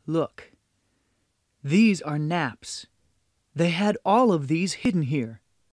Look. These are naps. They had all of these hidden here.